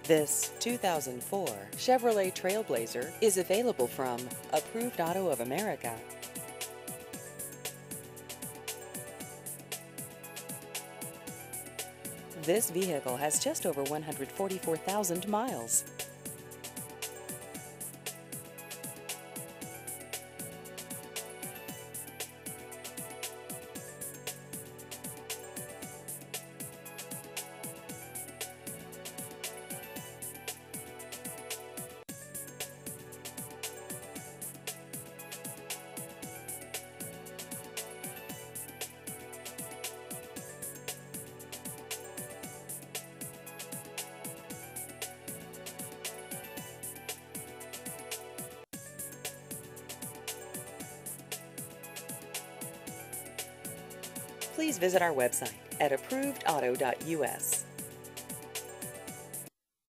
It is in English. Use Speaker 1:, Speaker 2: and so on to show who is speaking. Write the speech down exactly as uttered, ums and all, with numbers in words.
Speaker 1: This two thousand four Chevrolet TrailBlazer is available from Approved Auto of America. This vehicle has just over one hundred forty-four thousand miles. Please visit our website at approved auto dot U S.